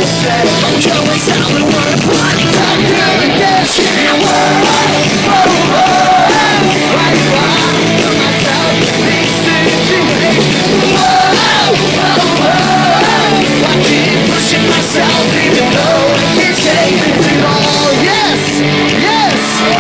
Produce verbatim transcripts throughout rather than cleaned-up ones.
said I'm going south and we're apart. I'm doing this in the world. Oh, oh, oh. Why do I put myself in these situations? Oh, oh, oh. I keep pushing myself even though I can't take it all. Yes, yes.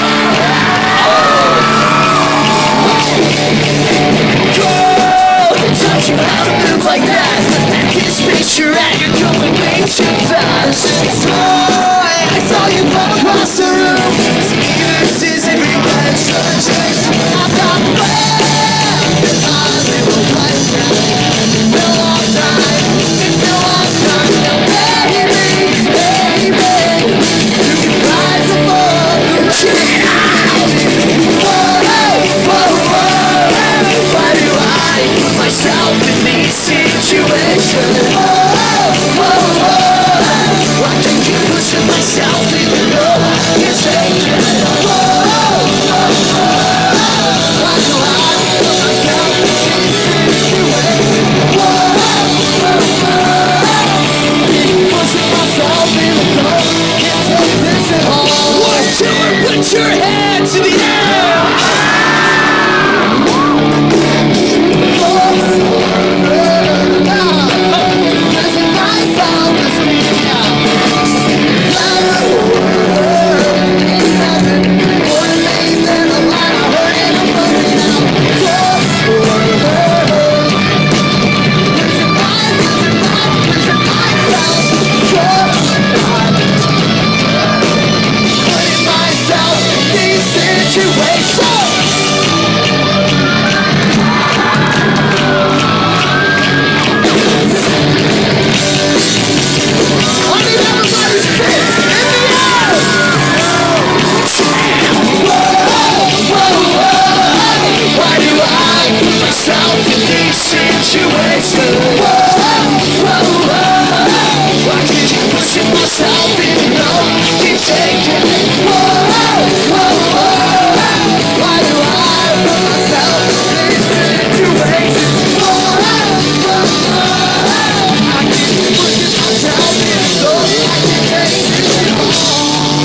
Taught you how to move like that. At this pace you're at, you're going way too fast. Boy, I saw you fall across the room. This is every man's judgment. I've got plans in my little life now. It's been a long time. It's been a long time now, baby, baby. You can rise above the rain. Whoa, whoa, whoa. Why do I put myself in these situations? Oh, oh, oh. I can keep pushing myself even though I can't take it. Oh, oh, oh. Why do I put myself in these situations? Oh, oh, oh. I keep pushing myself even though I can't take this at all. One, two, and put your hands in the air.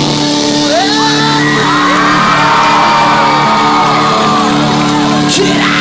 Get out!